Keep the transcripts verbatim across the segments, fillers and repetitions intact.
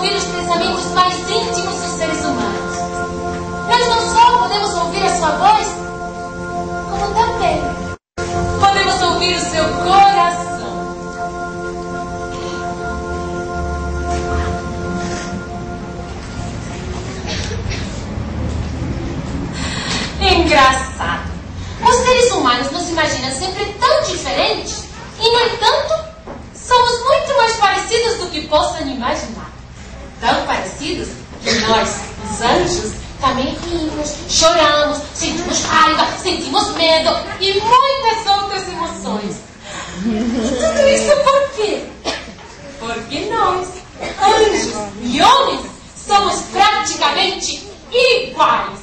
ouvir os pensamentos mais íntimos dos seres humanos. Nós não só podemos ouvir a sua voz, como também podemos ouvir o seu coração. Engraçado. Os seres humanos nos imaginam sempre tão diferentes e, no entanto, somos muito mais parecidos do que possam imaginar. Tão parecidos que nós, os anjos, também rimos, choramos, sentimos raiva, sentimos medo e muitas outras emoções. E tudo isso por quê? Porque nós, anjos e homens, somos praticamente iguais.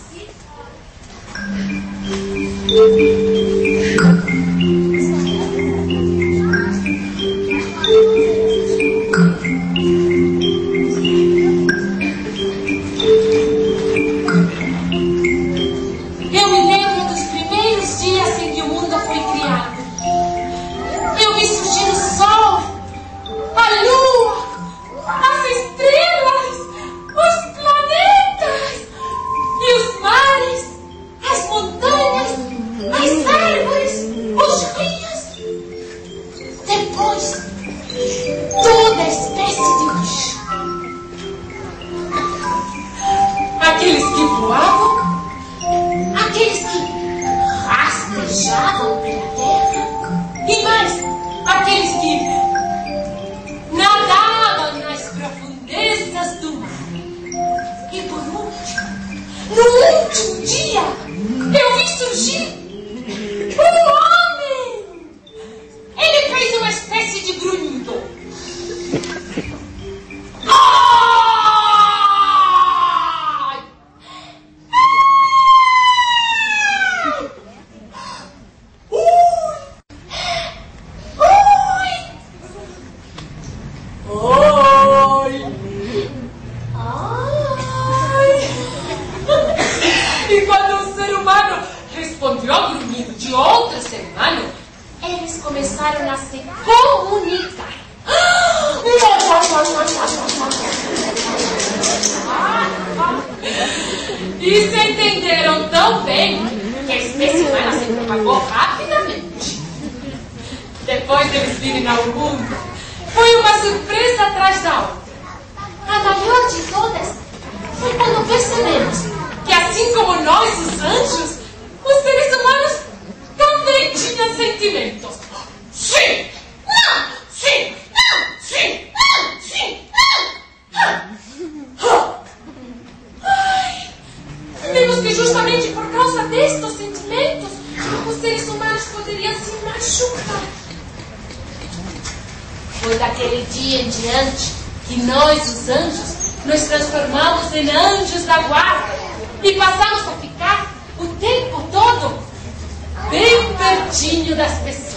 Eu me lembro dos primeiros dias em que o mundo foi criado. Eu vi surgir o sol, a lua, as estrelas, os planetas e os mares, as montanhas, as árvores, os rios. Depois, toda espécie de bicho. Aqueles que voavam, aqueles que rastejavam pela terra, e mais, aqueles que nadavam nas profundezas do mar. E por último, no último dia, eu vi surgir um homem. Ele fez uma espécie de grunhido. E quando o ser humano respondeu ao grunhido de outro ser humano, eles começaram a se comunicar. E se entenderam tão bem que a espécie humana se propagou rapidamente. Depois deles virem ao mundo, foi uma surpresa atrás da outra. A maior de todas foi quando percebemos que, assim como nós, os anjos, os seres humanos também tinham sentimentos. Sim! Não! Sim! Não! Sim! Não! Sim! Não! Ai! Vimos que justamente por causa destes sentimentos, os seres humanos poderiam se machucar. Foi daquele dia em diante que nós, os anjos, nos transformamos em anjos da guarda e passamos a ficar o tempo todo bem pertinho das pessoas.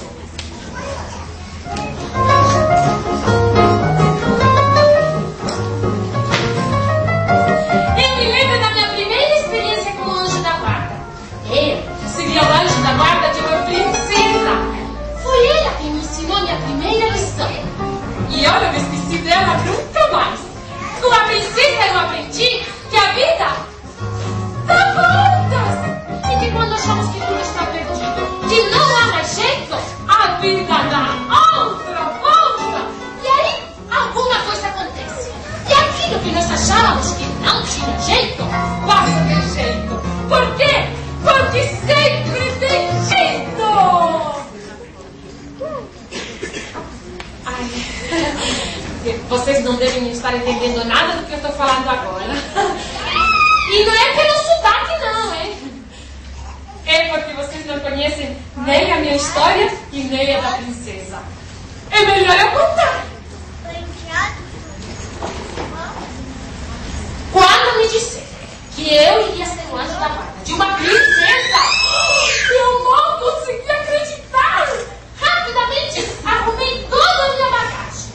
Eu me lembro da minha primeira experiência como anjo da guarda. Eu seria o anjo da guarda de uma princesa. Foi ela quem me ensinou minha primeira lição. E eu não me esqueci dela nunca mais. Com a princesa eu aprendi que a vida dá voltas. E que quando achamos que tudo está perdido, que não há mais jeito, a vida dá outra volta. E aí alguma coisa acontece. E aquilo que nós achávamos que não tinha jeito, passa a ter jeito. Por quê? Porque sempre tem jeito. Ai, vocês não devem estar entendendo nada do que eu estou falando agora. E não é pelo sotaque não, hein? É porque vocês não conhecem nem a minha história e nem a da princesa. É melhor eu contar. Quando me disseram que eu iria ser o anjo da guarda de uma princesa, eu não consegui acreditar. Rapidamente arrumei toda a minha bagagem.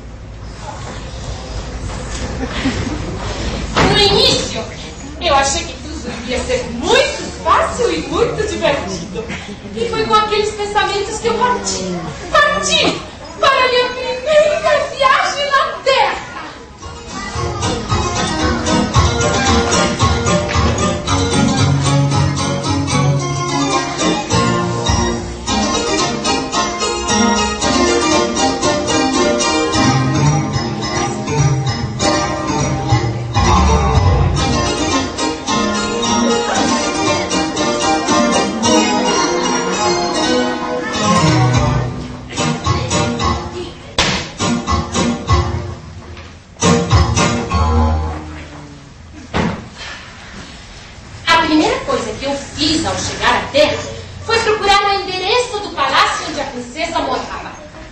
No início, eu achei que tudo iria ser muito fácil e muito divertido. E foi com aqueles pensamentos que eu parti. Parti para a minha primeira viagem na Terra. que eu fiz ao chegar à Terra foi procurar o endereço do palácio onde a princesa morava.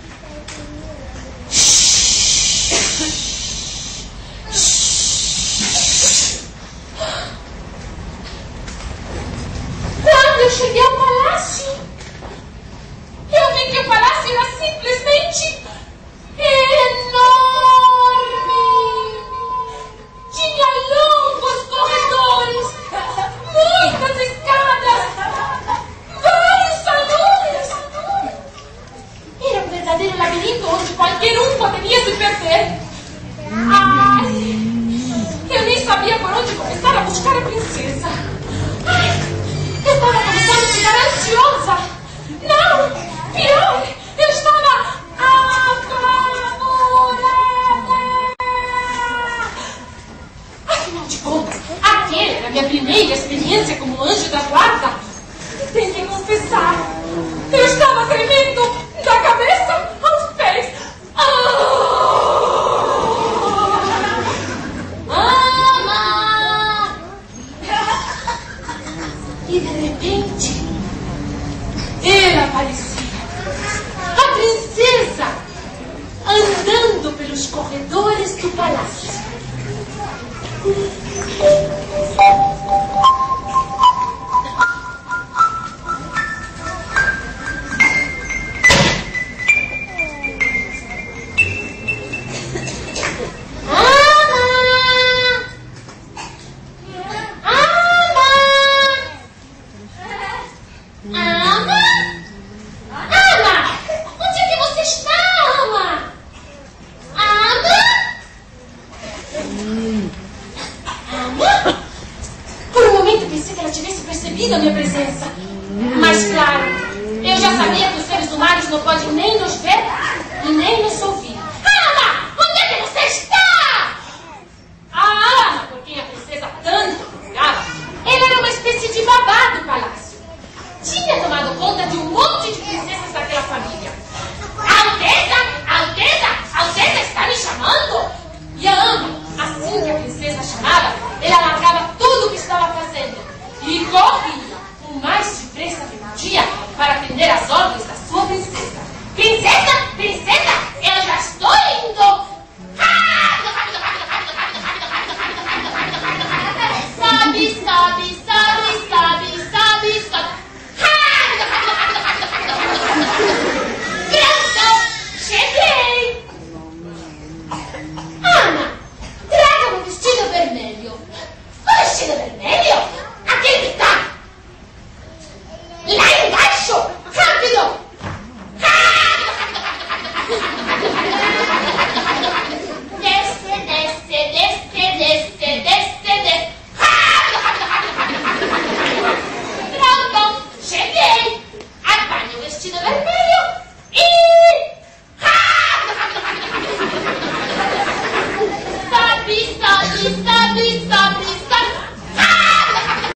Quando eu cheguei ao palácio, eu vi que o palácio era simplesmente enorme. Tinha longos corredores, muitas escadas, vários salões. Era um verdadeiro labirinto onde qualquer um poderia se perder. Ai, eu nem sabia por onde começar a buscar a princesa. Ai, eu estava começando a ficar ansiosa. Não, pior, eu estava apavorada. Afinal de contas, aquela era a minha primeira experiência como anjo da guarda. E tenho que confessar, eu estava tremendo da cabeça aos pés. Ama! E de repente, ela aparecia. A princesa andando pelos corredores do palácio. A minha presença. Mas, claro, eu já sabia que os seres humanos não podem nem nos ver e nem nos ouvir. Ama! Onde é que você está? A Ama, por quem a princesa tanto procurava, ela era uma espécie de babá do palácio. Tinha tomado conta de um monte de princesas daquela família. Alteza! Alteza! Alteza está me chamando? E a Ama, assim que a princesa chamava, ela largava tudo o que estava fazendo e corria o mais depressa que podia para atender às ordens da sua princesa. Princesa, princesa, eu já estou indo! Rápido, rápido, rápido, rápido, rápido, rápido, rápido, rápido, rápido, rápido, rápido, rápido. Sobe, sobe,